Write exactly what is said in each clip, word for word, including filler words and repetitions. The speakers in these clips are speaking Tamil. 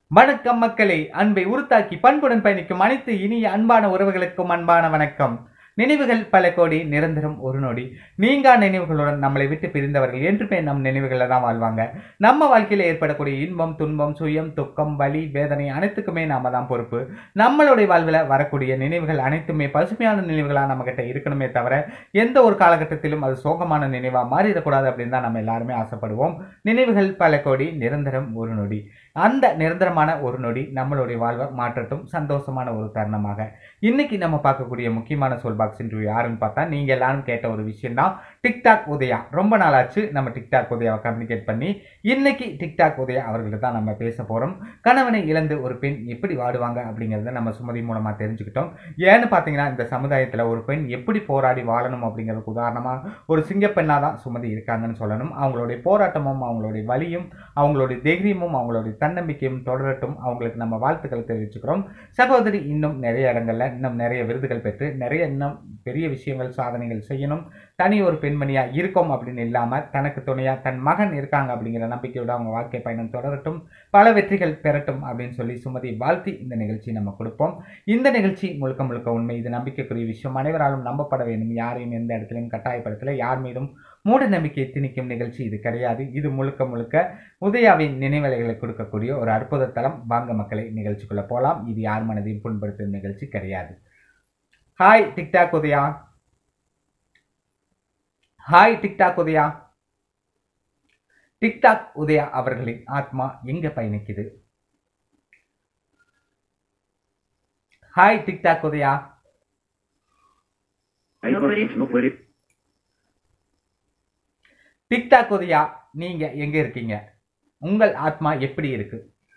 வணக்கம் மக்களே, அன்பை உருத்தாக்கி பண்புடன் பயணிக்கும் அனைத்து இனிய அன்பான உறவுகளுக்கும் அன்பான வணக்கம். நினைவுகள் பல கோடி, நிரந்தரம் ஒரு நொடி. நீங்கா நினைவுகளுடன் நம்மளை விட்டு பிரிந்தவர்கள் என்றுமே நம் நினைவுகளை தான் வாழ்வாங்க. நம்ம வாழ்க்கையில ஏற்படக்கூடிய இன்பம், துன்பம், சுயம், துக்கம், வலி, வேதனை அனைத்துக்குமே நாம தான் பொறுப்பு. நம்மளுடைய வாழ்வில் வரக்கூடிய நினைவுகள் அனைத்துமே பசுமையான நினைவுகளா நம்ம கிட்ட இருக்கணுமே தவிர எந்த ஒரு காலகட்டத்திலும் அது சோகமான நினைவா மாறிடக்கூடாது அப்படின்னு தான் நம்ம எல்லாருமே ஆசைப்படுவோம். நினைவுகள் பல கோடி, நிரந்தரம் ஒரு நொடி. அந்த நிரந்தரமான ஒரு நொடி நம்மளுடைய வாழ்வை மாற்றட்டும் சந்தோஷமான ஒரு தருணமாக. இன்னைக்கு நம்ம பார்க்கக்கூடிய முக்கியமான சொல் பாக்ஸ் இன்டர்வியூ யாருன்னு பார்த்தா, நீங்க எல்லாரும் கேட்ட ஒரு விஷயம் தான் டிக்டாக் உதயா. ரொம்ப நாளாச்சு நம்ம டிக்டாக் உதயாவை கம்யூனிகேட் பண்ணி. இன்னைக்கு டிக்டாக் உதயா அவர்கிட்ட தான் நம்ம பேச போறோம். கணவனை இழந்து ஒரு பெண் எப்படி வாடுவாங்க அப்படிங்கிறத நம்ம சுமதி மூலமா தெரிஞ்சுக்கிட்டோம். ஏன்னு பார்த்தீங்கன்னா, இந்த சமுதாயத்தில் ஒரு பெண் எப்படி போராடி வாழணும் அப்படிங்கிறதுக்கு உதாரணமா ஒரு சிங்கப்பெண்ணா தான் சுமதி இருக்காங்கன்னு சொல்லணும். அவங்களுடைய போராட்டமும் அவங்களுடைய வலியும் அவங்களுடைய தைரியமும் அவங்களுடைய தன்னம்பிக்கையும் தொடரட்டும். அவங்களுக்கு நம்ம வாழ்த்துக்களை தெரிவிச்சுக்கிறோம். சகோதரி இன்னும் நிறைய இடங்கள்ல இன்னும் நிறைய விருதுகள் பெற்று நிறைய இன்னும் பெரிய விஷயங்கள் சாதனைகள் செய்யணும். தனி ஒரு பெண்மணியா இருக்கும் அப்படின்னு இல்லாம தனக்கு துணையா தன் மகன் இருக்காங்க அப்படிங்கிற நம்பிக்கையோட அவங்க வாழ்க்கை பயணம் தொடரட்டும், பல வெற்றிகள் பெறட்டும் அப்படின்னு சொல்லி சுமதி வாழ்த்தி இந்த நிகழ்ச்சி நம்ம கொடுப்போம். இந்த நிகழ்ச்சி முழுக்க முழுக்க உண்மை. இது நம்பிக்கைக்குரிய விஷயம். அனைவராலும் நம்பப்பட வேண்டும். யாரையும் எந்த இடத்துலையும் கட்டாயப்படுத்தல, யார் மீதும் மூட நம்பிக்கை திணிக்கும் நிகழ்ச்சி இது கிடையாது. இது முழுக்க முழுக்க உதயாவின் நினைவலைகளை கொடுக்கக்கூடிய ஒரு அற்புத தளம். வாங்க மக்களை, நிகழ்ச்சிக்குள்ள போலாம். இது யார் மனதையும் புண்படுத்தும் நிகழ்ச்சி கிடையாது. Hi TikTok Udaya. Hi TikTok Udaya. TikTok Udaya அவர்களின் ஆத்மா எங்க பயணிக்குது? Hi TikTok Udaya. TikTok Udaya, நீங்க எங்க இருக்கீங்க? உங்கள் ஆத்மா எப்படி இருக்கு?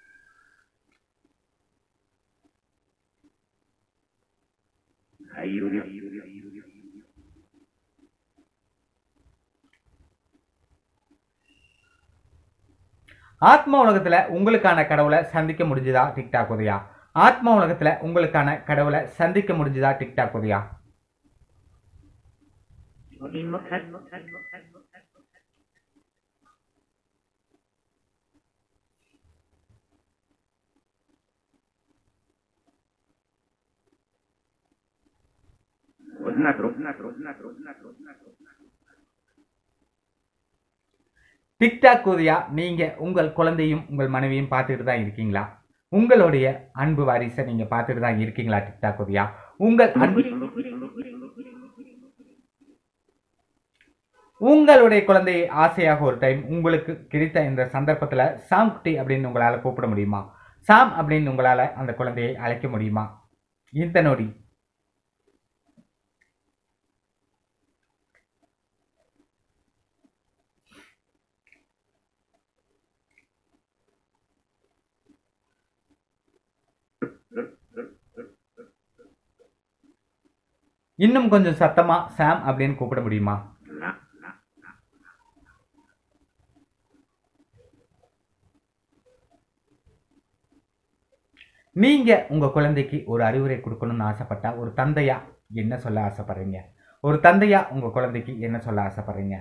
ஆத்மா உலகத்துல உங்களுக்கான கடவுளை சந்திக்க முடிஞ்சுதா டிக்டாக் உதயா? ஆத்மா உலகத்துல உங்களுக்கான கடவுளை சந்திக்க முடிஞ்சுதா டிக்டாக் உதயா? டிக்டாக் உதயா, நீங்க உங்கள் குழந்தையும் உங்கள் மனைவியும் பார்த்துட்டு தான் இருக்கீங்களா? உங்களுடைய அன்பு வாரிசை நீங்க பார்த்துட்டு தான் இருக்கீங்களா டிக்டாக் உதயா? உங்கள் அன்பு உங்களுடைய குழந்தையை ஆசையாக ஒரு டைம் உங்களுக்கு கிடைத்த இந்த சந்தர்ப்பத்தில் சாம் குட்டி அப்படின்னு உங்களால் கூப்பிட முடியுமா? சாம் அப்படின்னு உங்களால் அந்த குழந்தையை அழைக்க முடியுமா? இந்த நொடி இன்னும் கொஞ்சம் சத்தமா சாம் அப்படின்னு கூப்பிட முடியுமா? நீங்க உங்க குழந்தைக்கு ஒரு அறிவுரை கொடுக்கணும்னு ஆசைப்பட்டா ஒரு தந்தையா என்ன சொல்ல ஆசைப்படுறீங்க? ஒரு தந்தையா உங்க குழந்தைக்கு என்ன சொல்ல ஆசைப்படுறீங்க?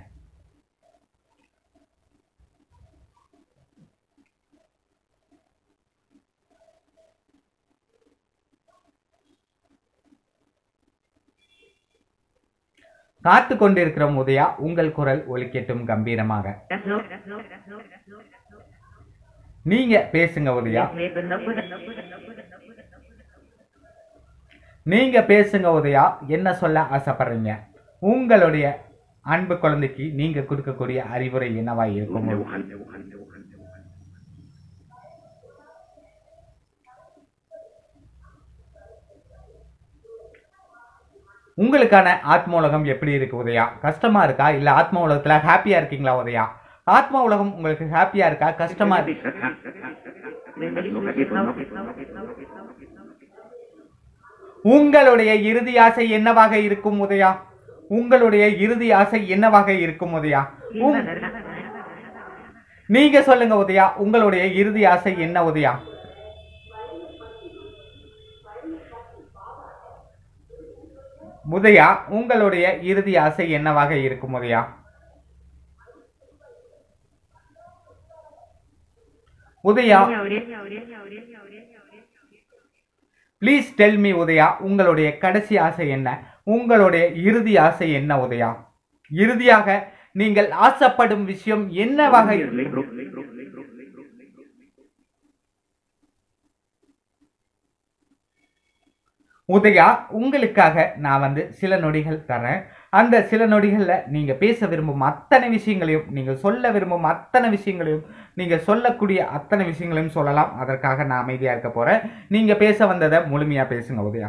காத்து கொண்டிருக்கிற உதயா, உங்கள் குரல் ஒலிக்கட்டும் கம்பீரமாக. நீங்க பேசுங்க உதயா. நீங்க பேசுங்க உதயா. என்ன சொல்ல ஆசைப்படுறீங்க? உங்களுடைய அன்பு குழந்தைக்கு நீங்க கொடுக்கக்கூடிய அறிவுரை என்னவா இருக்கும்? உங்களுக்கான ஆத்ம உலகம் எப்படி இருக்கு உதயா? கஷ்டமா இருக்கா இல்ல ஆத்ம உலகத்துல ஹாப்பியா இருக்கீங்களா உதயா? ஆத்ம உலகம் உங்களுக்கு ஹாப்பியா இருக்கா கஷ்டமா இருக்கு? உங்களுடைய இறுதி ஆசை என்னவாக இருக்கும் உதயா? உங்களுடைய இறுதி ஆசை என்னவாக இருக்கும் உதயா? நீங்க சொல்லுங்க உதயா, உங்களுடைய இறுதி ஆசை என்ன உதயா? உதயா, உங்களுடைய இறுதி ஆசை என்னவாக இருக்கும் Udaya? Udaya, please tell me Udaya, உங்களுடைய கடைசி ஆசை என்ன? உங்களுடைய இறுதி ஆசை என்ன உதயா? இறுதியாக நீங்கள் ஆசைப்படும் விஷயம் என்னவாக? உதயா, உங்களுக்காக நான் வந்து சில நொடிகள் தரேன். அந்த சில நொடிகள்ல நீங்க பேச விரும்பும் அத்தனை விஷயங்களையும், நீங்க சொல்ல விரும்பும் அத்தனை விஷயங்களையும், நீங்க சொல்லக்கூடிய அத்தனை விஷயங்களையும் சொல்லலாம். அதற்காக நான் அமைதியா இருக்க போறேன். நீங்க பேச வந்ததை முழுமையா பேசுங்க உதயா.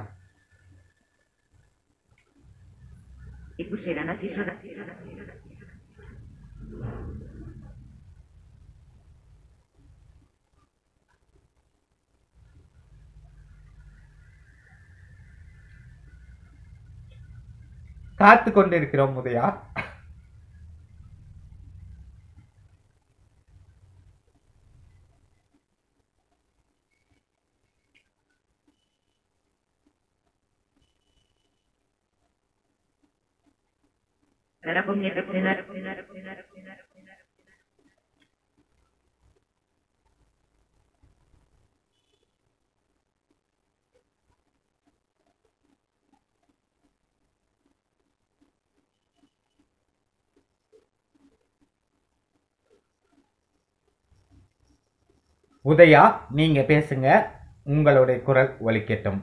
காத்து கொண்டிருக்கிறோம் உதயா. உதயா, நீங்க பேசுங்க, உங்களுடைய குரல் ஒலிக்கட்டும்.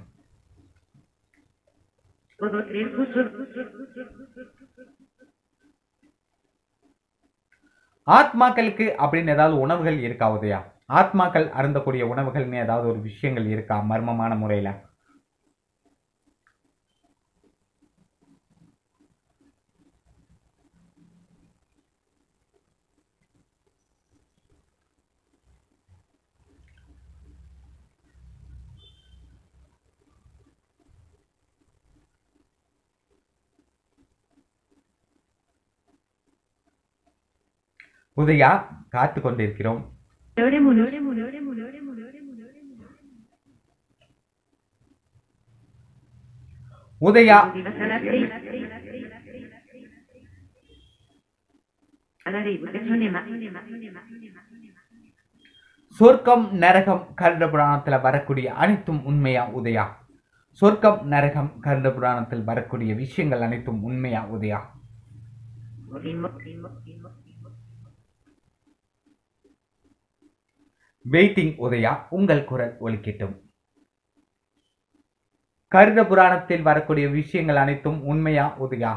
ஆத்மாக்களுக்கு அப்படின்னு ஏதாவது உணவுகள் இருக்கா உதயா? ஆத்மாக்கள் அருந்தக்கூடிய உணவுகள்னு ஏதாவது ஒரு விஷயங்கள் இருக்கா மர்மமான முறையில? உதயா, காத்து கொண்டிருக்கிறோம். உதயா, சொர்க்கம் நரகம் கருட புராணத்துல வரக்கூடிய அனைத்தும் உண்மையா உதயா? சொர்க்கம் நரகம் கருட புராணத்தில் வரக்கூடிய விஷயங்கள் அனைத்தும் உண்மையா உதயா? வெயிட்டிங் உதயா, உங்கள் குரல் ஒலிக்கட்டும். கருட புராணத்தில் வரக்கூடிய விஷயங்கள் அனைத்தும் உண்மையா உதயா?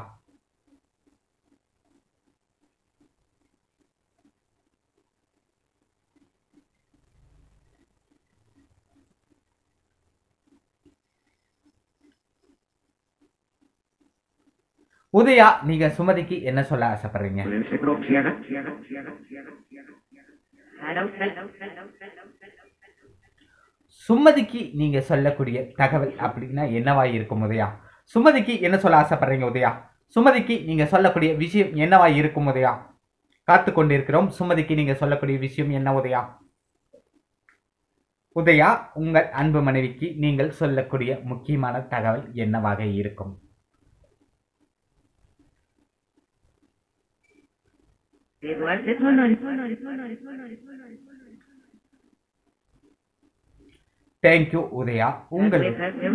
உதயா, நீங்க சுமதிக்கு என்ன சொல்ல ஆசைப்படுறீங்க? சுமதிக்கு நீங்க சொல்லக்கூடிய தகவல் அப்படின்னா என்னவா இருக்கும் உதயா? சுமதிக்கு என்ன சொல்ல ஆசைப்படுறீங்க உதயா? சுமதிக்கு நீங்க சொல்லக்கூடிய விஷயம் என்னவா இருக்கும் உதயா? காத்து கொண்டிருக்கிறோம். சுமதிக்கு நீங்க சொல்லக்கூடிய விஷயம் என்ன உதயா? உதயா, உங்கள் அன்பு மனைவிக்கு நீங்கள் சொல்லக்கூடிய முக்கியமான தகவல் என்னவாக இருக்கும்? தேங்க்யூ உதயா. உங்கள்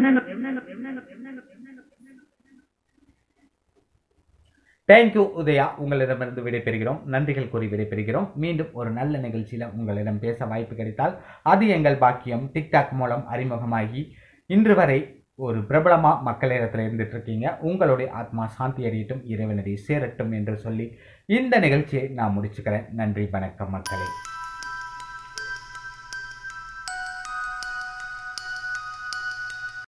தேங்க்யூ உதயா. உங்களிடமிருந்து விடைபெறுகிறோம். நன்றிகள் கூறி விடைபெறுகிறோம். மீண்டும் ஒரு நல்ல நிகழ்ச்சியில உங்களிடம் பேச வாய்ப்பு கிடைத்தால் அது எங்கள் பாக்கியம். டிக்டாக் மூலம் அறிமுகமாகி இன்று வரை ஒரு பிரபலமா மக்களிடத்தில் இருந்துட்டு இருக்கீங்க. உங்களுடைய ஆத்மா சாந்தி அடையட்டும், இறைவனடி சேரட்டும் என்று சொல்லி இந்த நிகழ்ச்சியை நான் முடிச்சுக்கிறேன். நன்றி, வணக்கம் மக்களே.